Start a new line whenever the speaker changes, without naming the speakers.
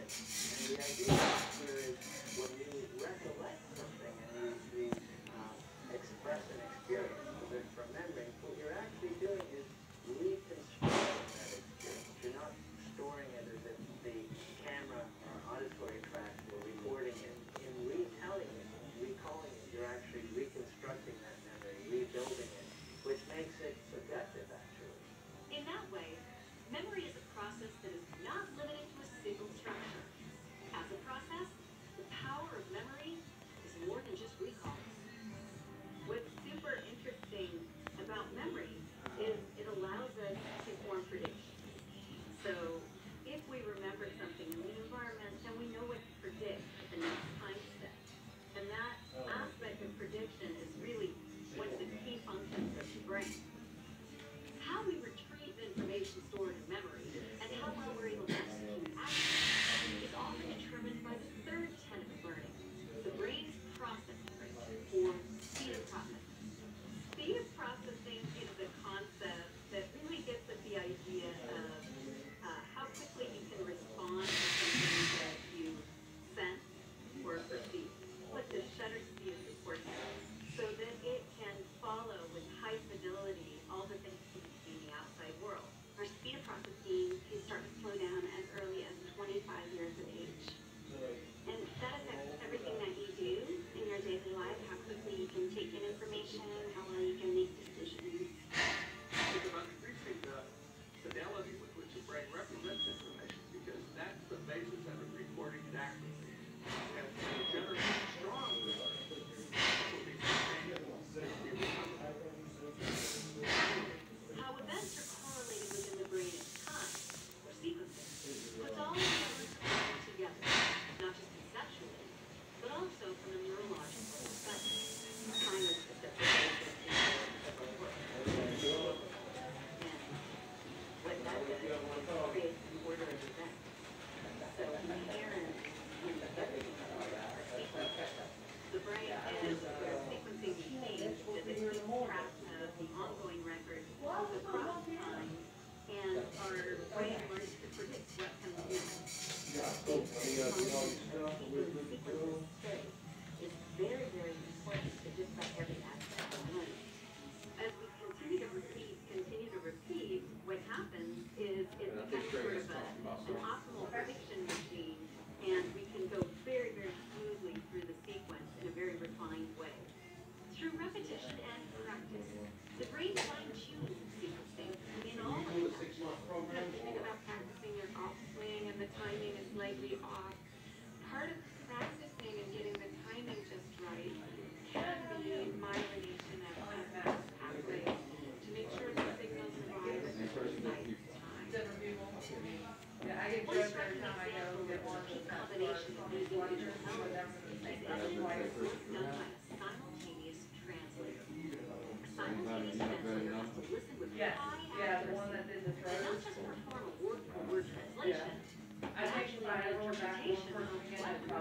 And the idea here is when you recollect something and you express an experience from memory, what you're actually doing is reconstructing that experience. You're not storing it as if the camera or auditory tracks were recording it. In retelling it, recalling it, you're actually reconstructing that memory, rebuilding it, which makes it subjective, actually.
In that way, memory is a process that is not limited to a single structure. As a process, the power of memory is more than just recall. What's super interesting about memory is it allows us to form predictions. So if we remember something in the environment, then we know what to predict at the next time step. And that aspect of prediction is really one of the key functions of the brain. How we retrieve information stored in memory and how well we're able to execute action is often determined by the third tenet of learning, the brain's processing rate, or speed of processing. Speed of processing is the concept that really gets at the idea of how quickly you can respond to something that you sense or perceive. Like the shutter speed of the cortex, so that it can follow with high fidelity all the things you can see in the outside world. Our speed of processing can start to slow down as early as 25 years of age. And that affects everything that you do in your daily life, how quickly you can take in information, how well you can make decisions.
It's about increasing the fidelity with which the brain represents information, because that's the basis of it recording it accurately. And generally strong
how events are correlated within the brain in time, or sequences, puts all of the elements of memory together, not just conceptually, but also from a neurological perspective. Time is the separation of work. And what that does is creates an order of events. So inherent in everything are sequences. The brain is a sequencing machine that keeps track of the ongoing records across time, and our brain learns to predict what comes next. It's very, very important to just about every aspect of learning. As we continue to repeat, what happens is it becomes sort of an optimal prediction machine, and we can go very, very smoothly through the sequence in a very refined way. Through repetition and practice, the brain fine-tunes sequencing in all ways. Think about practicing your golf swing and the timing is slightly off. Part of practicing and getting the timing just right can be myelination of pathways to make sure the signals arrive at the precise time. One striking example of a key combination of these individual elements is evidence of work done by a simultaneous translator. A simultaneous translator has to listen with high accuracy and not just perform a word-for-word translation, but actually an interpretation of what